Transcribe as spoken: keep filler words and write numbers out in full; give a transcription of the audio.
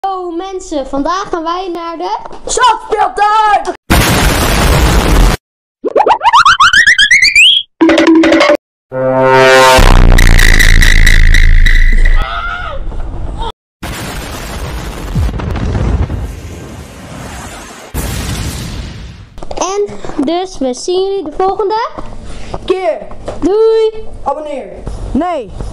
Yo mensen, vandaag gaan wij naar de Stadspeeltuin! En dus we zien jullie de volgende Keer! Doei! Abonneer! Nee!